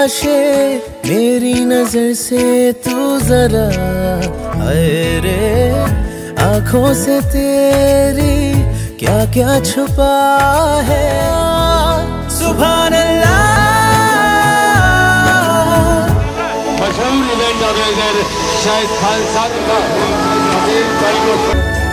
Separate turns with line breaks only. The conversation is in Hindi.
तमाशे मेरी नजर से तू जरा, हाय रे आंखों से तेरी क्या क्या छुपा है। सुभान अल्लाह।
मशहूर इवेंट ऑर्गेनाइजर शाहिद खान साहब का